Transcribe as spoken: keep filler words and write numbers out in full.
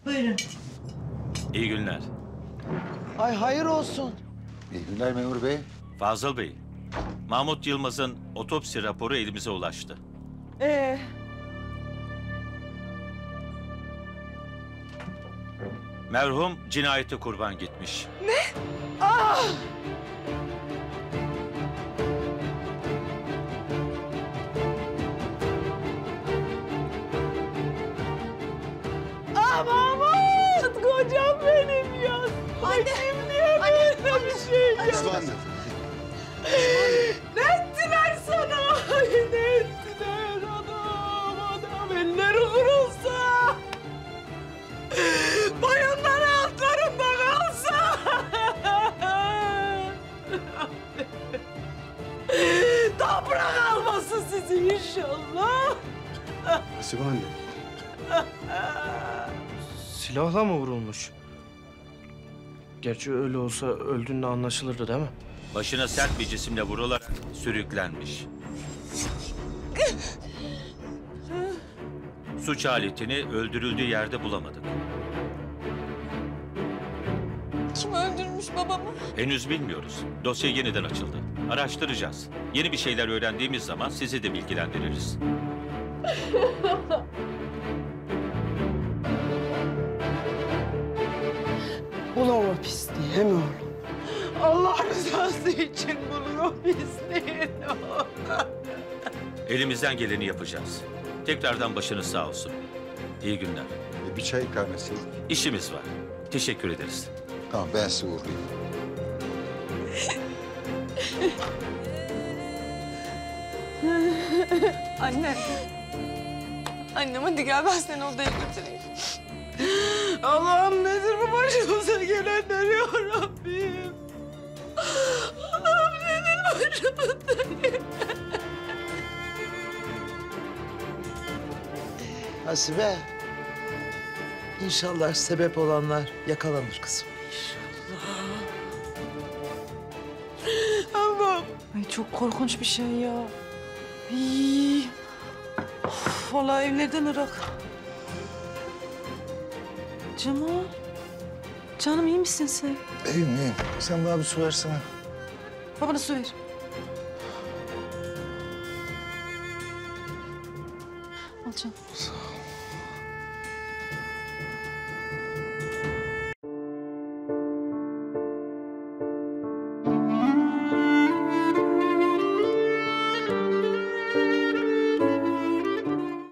Buyurun. İyi günler. Ay hayır olsun. İyi günler memur bey. Fazıl Bey, Mahmut Yılmaz'ın otopsi raporu elimize ulaştı. Ee, Merhum cinayete kurban gitmiş. ah! Ah Mahmut! Kocam benim ya. Anne! Kim diye böyle bir şey ya? Ne ettiler sana? Ay, ne ettiler adam? Adam elleri kırılsa. Boyunları altlarında kalsa. Toprak almasın sizi inşallah. Hasibe anne. Silahla mı vurulmuş? Gerçi öyle olsa öldüğünde anlaşılırdı değil mi? Başına sert bir cisimle vurularak sürüklenmiş. Suç aletini öldürüldüğü yerde bulamadık. Kim öldürmüş babamı? Henüz bilmiyoruz. Dosya yeniden açıldı. Araştıracağız. Yeni bir şeyler öğrendiğimiz zaman sizi de bilgilendiririz. Ulan o pisliği he mi oğlum? Allah rızası için bulur o pisliği. Elimizden geleni yapacağız. Tekrardan başınız sağ olsun. İyi günler. E, bir çay ikram etseydik. İşimiz var. Teşekkür ederiz. Tamam ben sizi uğurlayayım. Anne. Annem hadi gel ben seni odaya götüreyim. Allah'ım nedir bu başımıza gelenler ya Rabbim? Allah'ım nedir başımıza gelenler? Hasibe, İnşallah sebep olanlar yakalanır kızım. İnşallah. Allah'ım. Ay çok korkunç bir şey ya. Ay. Of, vallahi evlerden ırak. Cemal. Canım iyi misin sen? İyiyim iyiyim. Sen bana bir su versene. Babana su ver. Al canım. Sağ ol.